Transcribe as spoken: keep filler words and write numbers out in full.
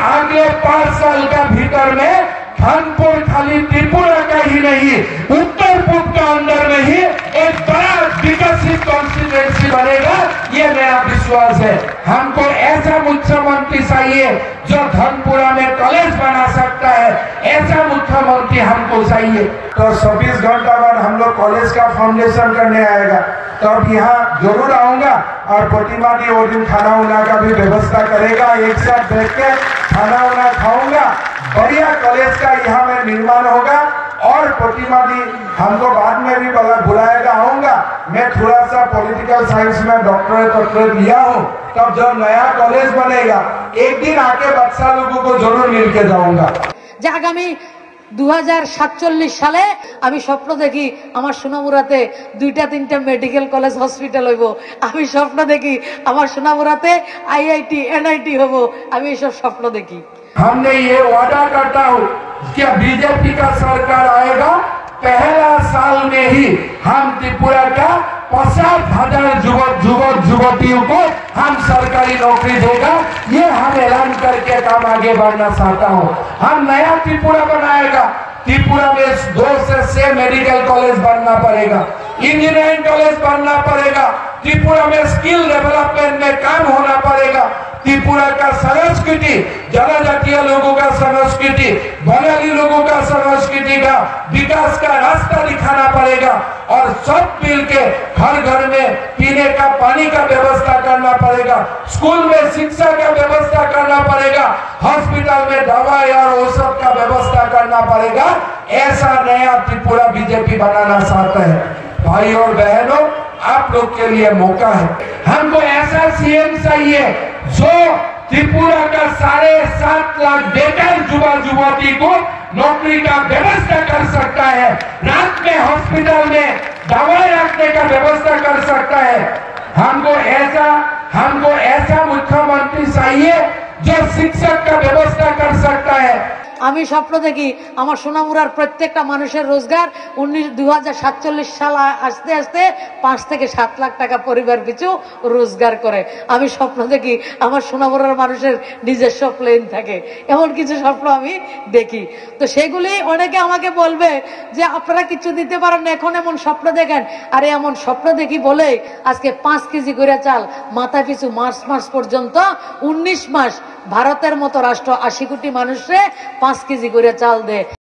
अगले पांच साल का भीतर में खानपुर खाली त्रिपुरा का ही नहीं, उत्तर पूर्व के अंदर में ही एक बड़ा विकसित कॉन्स्टिट्यूएंसी बनेगा, ये मेरा विश्वास है। हमको ऐसा मुख्यमंत्री चाहिए जो धनपुरा में कॉलेज बना सकता है, ऐसा मुख्यमंत्री हमको चाहिए। तो चौबीस घंटा बाद हम लोग कॉलेज का फाउंडेशन करने आएगा, तब यहाँ जरूर आऊंगा और प्रतिमा दी और दिन खाना उना का भी व्यवस्था करेगा, एक साथ बैठ के खाना उना खाऊंगा, बढ़िया कॉलेज का यहाँ में निर्माण होगा। और प्रतिमा दी हमको बाद में भी बुलाएगा, आऊंगा। मैं थोड़ा सा पॉलिटिकल साइंस में डॉक्टरेट डॉक्टरेट लिया हूँ, तब जब नया कॉलेज बनेगा एक दिन आके बच्चा लोगों को जरूर मिल के जाऊंगा। आगामी दो हज़ार सातचल्लिश साले आमी स्वप्न देखी आमार सोनामुराते दुईटा तीनटा मेडिकल कॉलेज हॉस्पिटल हইব। आमी स्वप्न देखी आमार सोनामुराते आईआईटी एनआईटी হইব। आमी এই সব स्वप्न देखी। हमने ये वादा करता हूँ कि बीजेपी का सरकार आएगा, पहला साल में ही हम त्रिपुरा का पचास हजार युवक युवक युवतियों को हम सरकारी नौकरी देगा, ये हम ऐलान करके काम आगे बढ़ना चाहता हूँ। हम नया त्रिपुरा बनाएगा, त्रिपुरा में दो से छह मेडिकल कॉलेज बनना पड़ेगा, इंजीनियरिंग कॉलेज बनना पड़ेगा, त्रिपुरा में स्किल डेवलपमेंट में काम होना पड़ेगा। त्रिपुरा का संस्कृति, जनजातीय लोगों का संस्कृति, बंगाली लोगों का संस्कृति का विकास का रास्ता दिखाना पड़ेगा और सब मिलके हर घर में पीने का पानी का व्यवस्था करना पड़ेगा, स्कूल में शिक्षा का व्यवस्था करना पड़ेगा, हॉस्पिटल में दवाई और औषध का व्यवस्था करना पड़ेगा। ऐसा नया त्रिपुरा बीजेपी बनाना चाहता है। भाई और बहनों, आप लोग के लिए मौका है। हमको ऐसा सीएम चाहिए जो त्रिपुरा का साढ़े सात लाख बेकार युवा युवती को नौकरी का व्यवस्था कर सकता है, रात में हॉस्पिटल में दवाई रखने का व्यवस्था कर सकता है। हमको ऐसा हमको ऐसा मुख्यमंत्री चाहिए जो शिक्षक का व्यवस्था कर सकता है। আমি স্বপ্ন দেখি আমার সোনামুড়ার প্রত্যেকটা মানুষের রোজগার উনিশ দুই হাজার সাতচল্লিশ সাল আসতে আসতে পাঁচ থেকে সাত লাখ টাকা পরিবার পিছু রোজগার করে। আমি স্বপ্ন দেখি আমার সোনামুড়ার মানুষের নিজস্ব প্লেন থাকে, এমন কিছু স্বপ্ন আমি দেখি। তো সেগুলি অনেকে আমাকে বলবে যে আপনারা কিছু দিতে পারেন না, এখন এমন স্বপ্ন দেখেন। আরে এমন স্বপ্ন দেখি বলে আজকে পাঁচ কেজি করে চাল মাথা পিছু মার্চ মাস পর্যন্ত উনিশ মাস ভারতের মতো রাষ্ট্র আশি কোটি মানুষে পাঁচ কেজি করে চাল দেয়।